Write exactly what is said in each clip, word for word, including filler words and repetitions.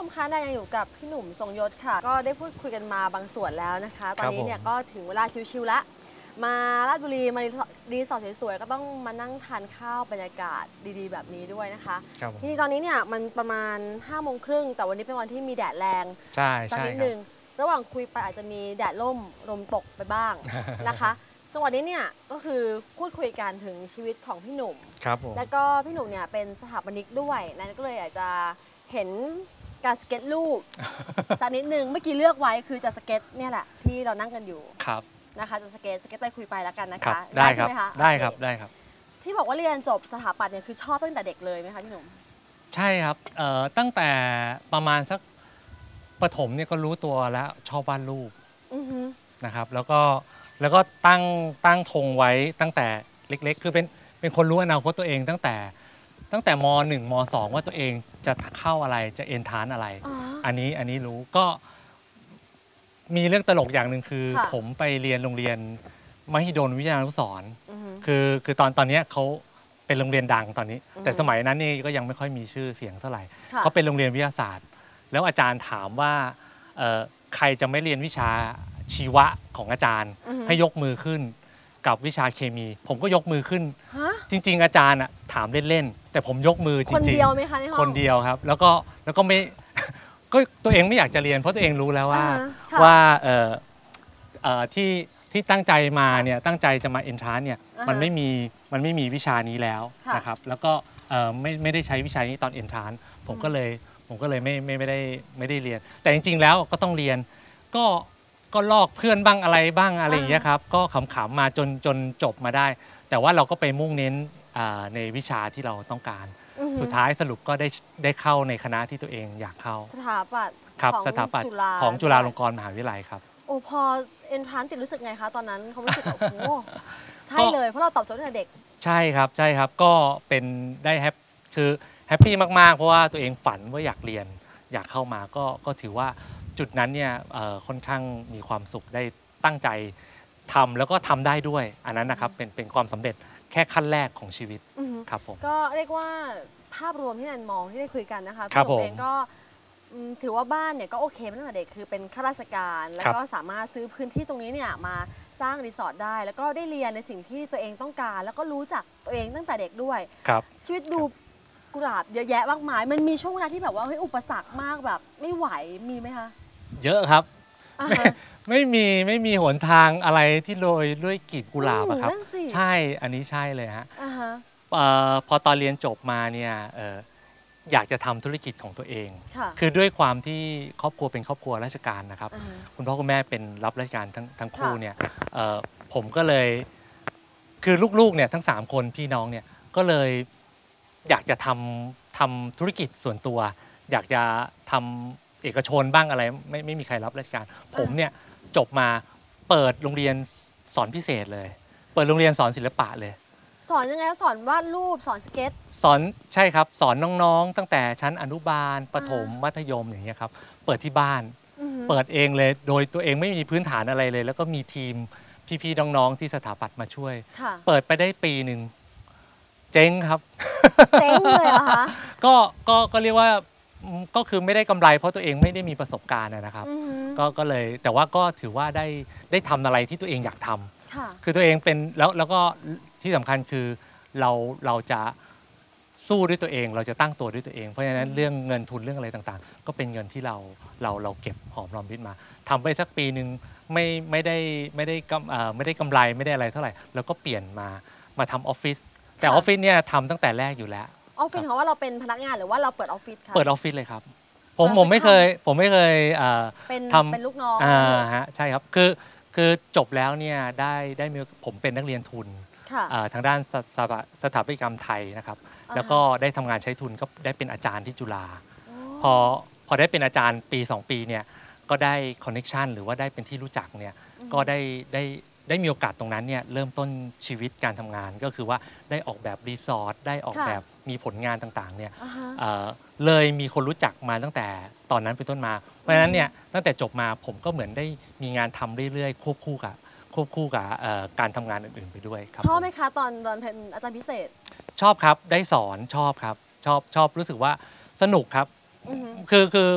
คะนายยังอยู่กับพี่หนุ่มทรงยศค่ะก็ได้พูดคุยกันมาบางส่วนแล้วนะคะตอนนี้เนี่ยก็ถึงเวลาชิวๆละมาราชบุรีมารีสอร์ทสวยๆก็ต้องมานั่งทานข้าวบรรยากาศดีๆแบบนี้ด้วยนะคะทีนี้ตอนนี้เนี่ยมันประมาณห้าโมงครึ่งแต่วันนี้เป็นวันที่มีแดดแรงใช่สักนิดนึงระหว่างคุยไปอาจจะมีแดดร่มลมตกไปบ้างนะคะจังหวะนี้เนี่ยก็คือพูดคุยกันถึงชีวิตของพี่หนุ่มแล้วก็พี่หนุ่มเนี่ยเป็นสถาปนิกด้วยนั่นก็เลยอยากจะเห็นการสเก็ตรูปสักนิดนึงเมื่อกี้เลือกไว้คือจะสเก็ตเนี่ยแหละที่เรานั่งกันอยู่ครับนะคะจะสเก็ตสเก็ตไปคุยไปแล้วกันนะคะได้ใช่ไหมคะได้ครับได้ครับที่บอกว่าเรียนจบสถาปัตย์เนี่ยคือชอบตั้งแต่เด็กเลยไหมคะพี่หนุ่มใช่ครับเอ่อตั้งแต่ประมาณสักประถมเนี่ยก็รู้ตัวแล้วชอบวาดรูปนะครับแล้วก็แล้วก็ตั้งตั้งธงไว้ตั้งแต่เล็กๆคือเป็นเป็นคนรู้อนาคตตัวเองตั้งแต่ตั้งแต่ม.หนึ่ง ม.สอง ว่าตัวเองจะเข้าอะไรจะเอนทรานอะไรอันนี้อันนี้รู้ก็มีเรื่องตลกอย่างหนึ่งคือผมไปเรียนโรงเรียนมหิดลวิทยานุสรณ์คือคือตอนตอนนี้เขาเป็นโรงเรียนดังตอนนี้แต่สมัยนั้นนี่ก็ยังไม่ค่อยมีชื่อเสียงเท่าไหร่เขาเป็นโรงเรียนวิทยาศาสตร์แล้วอาจารย์ถามว่าใครจะไม่เรียนวิชาชีวะของอาจารย์ให้ยกมือขึ้นกับวิชาเคมีผมก็ยกมือขึ้นจริงๆอาจารย์ถามเล่นๆแต่ผมยกมือจริงๆคนเดียวไหมคะในห้องคนเดียวครับแล้วก็แล้วก็ไม่ก็ตัวเองไม่อยากจะเรียนเพราะตัวเองรู้แล้วว่าว่าที่ที่ตั้งใจมาเนี่ยตั้งใจจะมาเอนทรานเนี่ยมันไม่มีมันไม่มีวิชานี้แล้วนะครับแล้วก็ไม่ไม่ได้ใช้วิชานี้ตอนเอนทรานผมก็เลยผมก็เลยไม่ไม่ไม่ได้ไม่ได้เรียนแต่จริงๆแล้วก็ต้องเรียนก็ก็ลอกเพื่อนบ้างอะไรบ้างอะไรอย่างเงี้ยครับก็ขำๆมาจนจนจบมาได้แต่ว่าเราก็ไปมุ่งเน้นในวิชาที่เราต้องการสุดท้ายสรุปก็ได้ได้เข้าในคณะที่ตัวเองอยากเข้าสถาปัตย์ครับสถาปัตย์ของจุฬาลงกรณ์มหาวิทยาลัยครับโอ้พอเอนทรานซ์ติดรู้สึกไงคะตอนนั้นเขารู้สึกแบบโอ้ใช่เลยเพราะเราตอบโจทย์ตั้งแต่เด็กใช่ครับใช่ครับก็เป็นได้แฮปคือแฮปปี้มากๆเพราะว่าตัวเองฝันว่าอยากเรียนอยากเข้ามาก็ก็ถือว่าจุดนั้นเนี่ยค่อนข้างมีความสุขได้ตั้งใจทำแล้วก็ทำได้ด้วยอันนั้นนะครับเป็นเป็นความสำเร็จแค่ขั้นแรกของชีวิตครับผมก็เรียกว่าภาพรวมที่นันมองที่ได้คุยกันนะคะพี่หนุ่มเองก็ถือว่าบ้านเนี่ยก็โอเคมาตั้งแต่เด็กคือเป็นข้าราชการแล้วก็สามารถซื้อพื้นที่ตรงนี้เนี่ยมาสร้างรีสอร์ทได้แล้วก็ได้เรียนในสิ่งที่ตัวเองต้องการแล้วก็รู้จักตัวเองตั้งแต่เด็กด้วยชีวิตดูกุหลาบเยอะแยะมากมายมันมีช่วงเวลาที่แบบว่าเฮ้ยอุปสรรคมากแบบไม่ไหวมีไหมคะเยอะครับไม่มีไม่มีหนทางอะไรที่โรยด้วยกลีบกุหลาบอะครับใช่อันนี้ใช่เลยฮะพอตอนเรียนจบมาเนี่ยอยากจะทำธุรกิจของตัวเองคือด้วยความที่ครอบครัวเป็นครอบครัวราชการนะครับคุณพ่อคุณแม่เป็นรับราชการทั้งทั้งคู่เนี่ยผมก็เลยคือลูกๆเนี่ยทั้งสามคนพี่น้องเนี่ยก็เลยอยากจะทำทำธุรกิจส่วนตัวอยากจะทำเอกชนบ้างอะไรไม่ไม่มีใครรับราชการผมเนี่ยจบมาเปิดโรงเรียนสอนพิเศษเลยเปิดโรงเรียนสอนศิลปะเลยสอนยังไงสอนวาดรูปสอนสเก็ตสอนใช่ครับสอนน้องๆตั้งแต่ชั้นอนุบาลประถมมัธยมอย่างเงี้ยครับเปิดที่บ้านเปิดเองเลยโดยตัวเองไม่มีพื้นฐานอะไรเลยแล้วก็มีทีมพี่ๆน้องๆที่สถาปัตย์มาช่วยเปิดไปได้ปีหนึ่งเจ๊งครับเจ๊งเลยเหรอคะก็ก็ก็เรียกว่าก็คือไม่ได้กำไรเพราะตัวเองไม่ได้มีประสบการณ์นะครับก็ก็เลยแต่ว่าก็ถือว่าได้ได้ทำอะไรที่ตัวเองอยากทำคือตัวเองเป็นแล้วแล้วก็ที่สำคัญคือเราเราจะสู้ด้วยตัวเองเราจะตั้งตัวด้วยตัวเองเพราะฉะนั้นเรื่องเงินทุนเรื่องอะไรต่างๆก็เป็นเงินที่เราเราเราเก็บหอมรอมริบมาทำไปสักปีหนึ่งไม่ไม่ได้ไม่ได้ไม่ได้กำไรไม่ได้อะไรเท่าไหร่แล้วก็เปลี่ยนมามาทำออฟฟิศแต่ออฟฟิศเนี่ยทำตั้งแต่แรกอยู่แล้วออฟฟิศของว่าเราเป็นพนักงานหรือว่าเราเปิดออฟฟิศคะเปิดออฟฟิศเลยครับผมผมไม่เคยผมไม่เคยทำเป็นลูกน้องอ่าฮะใช่ครับคือคือจบแล้วเนี่ยได้ได้มีผมเป็นนักเรียนทุนทางด้านสถาปัตยกรรมไทยนะครับแล้วก็ได้ทำงานใช้ทุนก็ได้เป็นอาจารย์ที่จุฬาพอพอได้เป็นอาจารย์ปีสองปีเนี่ยก็ได้คอนเนคชันหรือว่าได้เป็นที่รู้จักเนี่ยก็ได้ได้ได้มีโอกาสตรงนั้นเนี่ยเริ่มต้นชีวิตการทำงานก็คือว่าได้ออกแบบรีสอร์ทได้ออกแบบมีผลงานต่างๆเนี่ยเลยมีคนรู้จักมาตั้งแต่ตอนนั้นเป็นต้นมาเพราะฉะนั้นเนี่ยตั้งแต่จบมาผมก็เหมือนได้มีงานทำเรื่อยๆควบคู่กับควบคู่กับการทำงานอื่นๆไปด้วยครับชอบไหมคะตอนตอนเป็นอาจารย์พิเศษชอบครับได้สอนชอบครับชอบชอบรู้สึกว่าสนุกครับคือคือ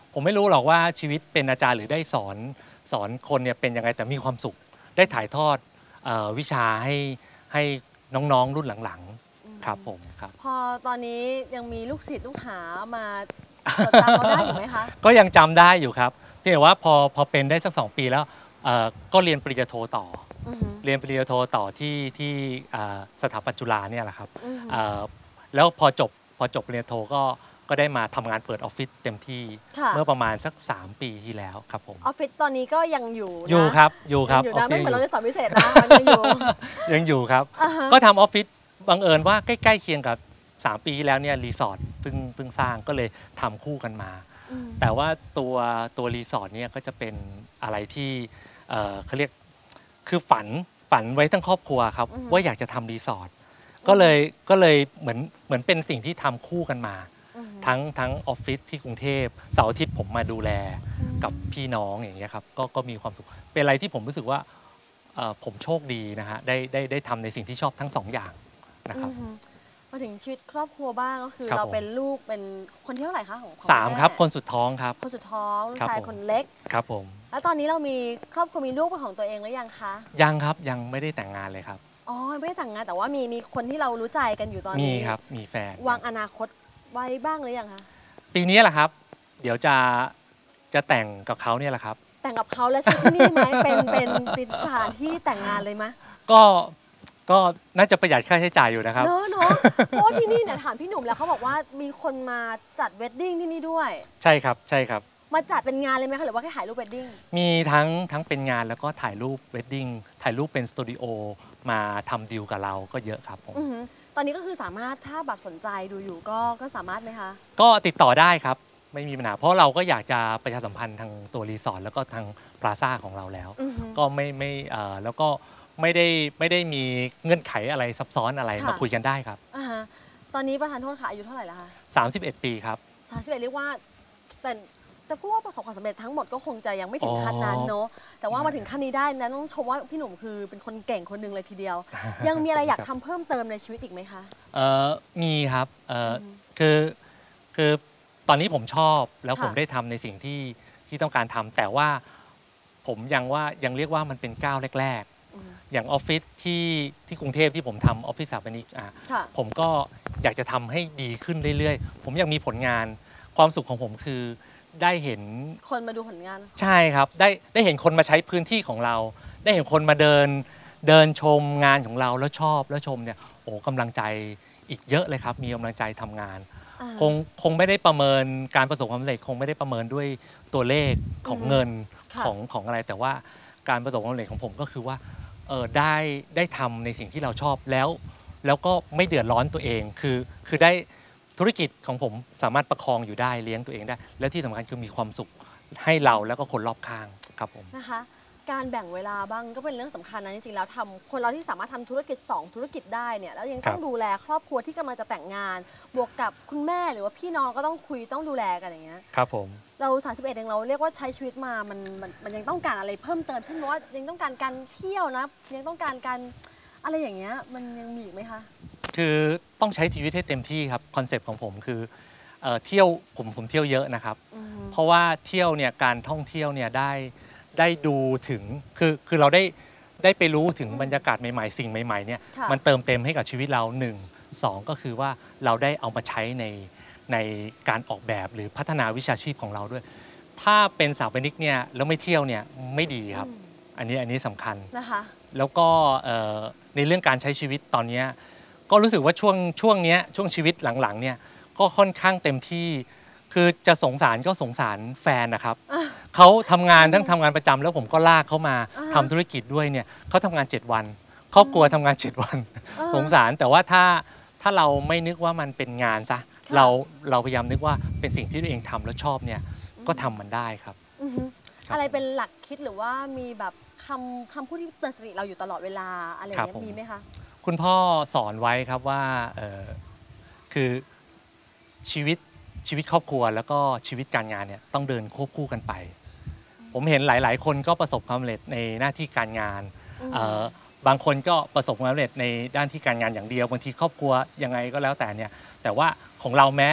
ผมไม่รู้หรอกว่าชีวิตเป็นอาจารย์หรือได้สอนสอนคนเนี่ยเป็นยังไงแต่มีความสุขได้ถ่ายทอดเออวิชาให้ให้น้องๆรุ่นหลังๆครับผมครับพอตอนนี้ยังมีลูกศิษย์ลูกหามาจดจำเราได้อยู่ไหมคะก็ยังจำได้อยู่ครับเพียงแต่ว่าพอพอเป็นได้สักสองปีแล้วก็เรียนปริญญาโทต่อเรียนปริญญาโทต่อที่ที่สถาปัตย์จุฬาเนี่ยแหละครับแล้วพอจบพอจบปริญญาโทก็ก็ได้มาทำงานเปิดออฟฟิศเต็มที่เมื่อประมาณสักสามปีที่แล้วครับผมออฟฟิศตอนนี้ก็ยังอยู่นะอยู่ครับอยู่ครับอยู่นะไม่เหมือนเราได้สอนพิเศษนะยังอยู่ยังอยู่ครับก็ทำออฟฟิศบังเอิญว่าใกล้ๆเคียงกับสามปีที่แล้วเนี่ยรีสอร์ทเพิ่งเพิ่งสร้างก็เลยทำคู่กันมาแต่ว่าตัวตัวรีสอร์ทเนี่ยก็จะเป็นอะไรที่เขาเรียกคือฝันฝันไว้ทั้งครอบครัวครับว่าอยากจะทำรีสอร์ทก็เลยก็เลยเหมือนเหมือนเป็นสิ่งที่ทำคู่กันมาทั้งทั้งออฟฟิศที่กรุงเทพเสาร์อาทิตย์ผมมาดูแลกับพี่น้องอย่างเงี้ยครับก็ก็มีความสุขเป็นอะไรที่ผมรู้สึกว่าผมโชคดีนะฮะได้ได้ได้ทำในสิ่งที่ชอบทั้งสองอย่างนะครับมาถึงชีวิตครอบครัวบ้างก็คือเราเป็นลูกเป็นคนที่เท่าไหร่คะของสามครับคนสุดท้องครับคนสุดท้องลูกชายคนเล็กครับผมแล้วตอนนี้เรามีครอบครัวมีลูกเป็นของตัวเองหรือยังคะยังครับยังไม่ได้แต่งงานเลยครับอ๋อไม่ได้แต่งงานแต่ว่ามีมีคนที่เรารู้ใจกันอยู่ตอนนี้มีครับมีแฟนวางอนาคตไว้บ้างหรือยังคะปีนี้แหละครับเดี๋ยวจะจะแต่งกับเขาเนี่ยแหละครับแต่งกับเขาแล้วใช่ที่นี่ไหมเป็นเป็นสถานที่แต่งงานเลยไหมก็ก็น่าจะประหยัดค่าใช้จ่ายอยู่นะครับเนอะเนอะเพราะที่นี่เนี่ยถามพี่หนุ่มแล้วเขาบอกว่ามีคนมาจัดเวดดิ้งที่นี่ด้วยใช่ครับใช่ครับมาจัดเป็นงานเลยไหมคะหรือว่าแค่ถ่ายรูปเวดดิ้งมีทั้งทั้งเป็นงานแล้วก็ถ่ายรูปเวดดิ้งถ่ายรูปเป็นสตูดิโอมาทำดีลกับเราก็เยอะครับผมตอนนี้ก็คือสามารถถ้าแบบสนใจดูอยู่ก็ก็สามารถไหมคะก็ติดต่อได้ครับไม่มีปัญหาเพราะเราก็อยากจะประชาสัมพันธ์ทางตัวรีสอร์ทแล้วก็ทางพลาซ่าของเราแล้วก็ไม่ไม่แล้วก็ไม่ได้ไม่ได้มีเงื่อนไขอะไรซับซ้อนอะไรมาคุยกันได้ครับตอนนี้ประธานโทษค่ะอายุเท่าไหร่แล้วคะสามสิบเอ็ดปีครับสามสิบเอ็ดเรียกว่าแต่แต่พูดว่าประสบความสำเร็จทั้งหมดก็คงจะยังไม่ถึงขั้นนั้นเนาะแต่ว่ามาถึงขั้นนี้ได้นะต้องชมว่าพี่หนุ่มคือเป็นคนเก่งคนหนึ่งเลยทีเดียวยังมีอะไรอยากทำเพิ่มเติมในชีวิตอีกไหมคะเออมีครับเออคือคือตอนนี้ผมชอบแล้วผมได้ทำในสิ่งที่ที่ต้องการทำแต่ว่าผมยังว่ายังเรียกว่ามันเป็นก้าวแรกๆอย่างออฟฟิศที่ที่กรุงเทพที่ผมทำออฟฟิศสถาปนิกอ่ะผมก็อยากจะทำให้ดีขึ้นเรื่อยๆผมอยากมีผลงานความสุขของผมคือได้เห็นคนมาดูผลงานใช่ครับได้ได้เห็นคนมาใช้พื้นที่ของเราได้เห็นคนมาเดินเดินชมงานของเราแล้วชอบแล้วชมเนี่ยโอ้กำลังใจอีกเยอะเลยครับมีกำลังใจทำงานคงคงไม่ได้ประเมินการประสบความสำเร็จคงไม่ได้ประเมินด้วยตัวเลขของเงินของของอะไรแต่ว่าการประสบความสำเร็จของผมก็คือว่าเออได้ได้ทำในสิ่งที่เราชอบแล้วแล้วก็ไม่เดือดร้อนตัวเองคือคือได้ธุรกิจของผมสามารถประคองอยู่ได้เลี้ยงตัวเองได้แล้วที่สำคัญคือมีความสุขให้เราแล้วก็คนรอบข้างครับผมนะคะการแบ่งเวลาบ้างก็เป็นเรื่องสำคัญนะจริงๆแล้วทำคนเราที่สามารถทำธุรกิจสองธุรกิจได้เนี่ยแล้วยังต้องดูแลครอบครัวที่กำลังจะแต่งงานบวกกับคุณแม่หรือว่าพี่น้องก็ต้องคุยต้องดูแลกันอย่างเงี้ยครับผมเราสามสิบเอ็ดเองเราเรียกว่าใช้ชีวิตมามันมันมันยังต้องการอะไรเพิ่มเติมเช่นว่ายังต้องการการเที่ยวนะยังต้องการการอะไรอย่างเงี้ยมันยังมีอีกไหมคะคือต้องใช้ชีวิตให้เต็มที่ครับคอนเซปต์ของผมคือเที่ยวผมผมเที่ยวเยอะนะครับเพราะว่าเที่ยวเนี่ยการท่องเที่ยวเนี่ยได้ได้ดูถึงคือคือเราได้ได้ไปรู้ถึงบรรยากาศใหม่ๆสิ่งใหม่ๆเนี่ยมันเติมเต็มให้กับชีวิตเราหนึ่งสองก็คือว่าเราได้เอามาใช้ในในการออกแบบหรือพัฒนาวิชาชีพของเราด้วยถ้าเป็นสถาปนิกเนี่ยแล้วไม่เที่ยวเนี่ยไม่ดีครับอันนี้อันนี้สำคัญนะคะแล้วก็ในเรื่องการใช้ชีวิตตอนนี้ก็รู้สึกว่าช่วงช่วงนี้ช่วงชีวิตหลังๆเนี่ยก็ค่อนข้างเต็มที่คือจะสงสารก็สงสารแฟนนะครับเขาทำงานทั้งทำงานประจำแล้วผมก็ลากเขามาทำธุรกิจด้วยเนี่ยเขาทำงานเจ็ดวันครอบครัวทำงานเจ็ดวันสงสารแต่ว่าถ้าถ้าเราไม่นึกว่ามันเป็นงานซะเราเราพยายามนึกว่าเป็นสิ่งที่ตัวเองทำแล้วชอบเนี่ยก็ทำมันได้ครับอะไรเป็นหลักคิดหรือว่ามีแบบคำคำพูดที่เตือนสติเราอยู่ตลอดเวลาอะไรอย่างเงี้ยมีไหมคะคุณพ่อสอนไว้ครับว่าคือชีวิตชีวิตครอบครัวแล้วก็ชีวิตการงานเนี่ยต้องเดินควบคู่กันไปผมเห็นหลายๆคนก็ประสบความสำเร็จในหน้าที่การงานบางคนก็ประสบความสำเร็จในด้านที่การงานอย่างเดียวบางทีครอบครัวยังไงก็แล้วแต่เนี่ยแต่ว่าของเราแม้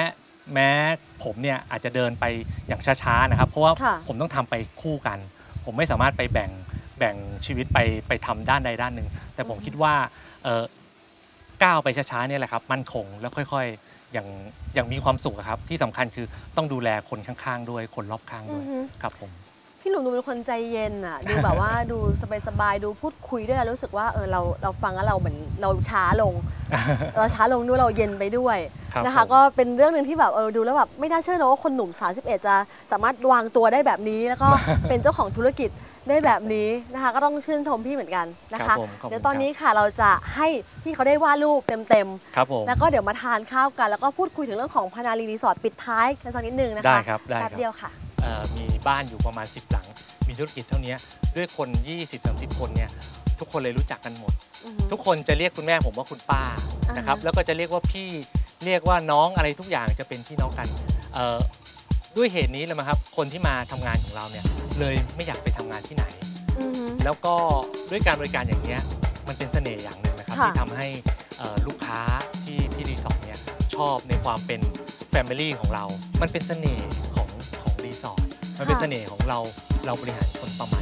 แม้ผมเนี่ยอาจจะเดินไปอย่างช้าๆนะครับเพราะว่าค่ะผมต้องทำไปคู่กัน ผมไม่สามารถไปแบ่งแบ่งชีวิตไปไปทำด้านใดด้านหนึ่งแต่ผมอืมคิดว่าเอ่อก้าวไปช้าๆเนี่ยแหละครับมั่นคงแล้วค่อยๆอย่างอย่างมีความสุขอะครับที่สำคัญคือต้องดูแลคนข้างๆด้วยคนรอบข้างด้วยอือฮึครับผมพี่หนุ่มดูเป็นคนใจเย็นอ่ะ ดูแบบว่า ดูสบายๆดูพูดคุยด้วยแล้วรู้สึกว่าเออเราเราฟังแล้วเราเหมือนเราช้าลง เราช้าลงด้วยเราเย็นไปด้วยครับนะคะผมก็เป็นเรื่องหนึ่งที่แบบเออดูแล้วแบบไม่น่าเชื่อเนอะว่าคนหนุ่มสามสิบเอ็ดจะสามารถวางตัวได้แบบนี้ แล้วก็ เป็นเจ้าของธุรกิจได้แบบนี้นะคะ ก็ต้องชื่นชมพี่เหมือนกันนะครัคะบผมขอบคุณเดี๋ยวตอนนี้ค่ะเราจะให้พี่เขาได้วาดรูปเต็มครับผมๆแล้วก็เดี๋ยวมาทานข้าวกัน แล้วก็พูดคุยถึงเรื่องของพนารีรีสอร์ทปิดท้ายกันสักนิดนึงนะคะได้ครับได้แป๊บครับเดียวค่ะเอ่อมีบ้านอยู่ประมาณสิบหลัง มีธุรกิจเท่านี้ด้วยคน ยี่สิบถึงสามสิบ คนเนี่ยทุกคนเลยรู้จักกันหมดอือฮึทุกคนจะเรียกคุณแม่ผมว่าคุณป้าอ่าฮะนะครับแล้วก็จะเรียกว่าพี่เรียกว่าน้องอะไรทุกอย่างจะเป็นพี่น้องกันเอ่อด้วยเหตุนี้เลยมั้งครับคนที่มาทำงานของเราเนี่ยเลยไม่อยากไปทำงานที่ไหนอือฮึแล้วก็ด้วยการบริการอย่างเนี้ยมันเป็นเสน่ห์อย่างหนึ่งนะครับค่ะที่ทำให้เอ่อลูกค้าที่ที่รีสอร์ทเนี่ยชอบในความเป็นแฟมิลี่ของเรา มันเป็นเสน่ห์ของของรีสอร์ทมันเป็นเสน่ห์ของเราเราบริหารคนประมาณ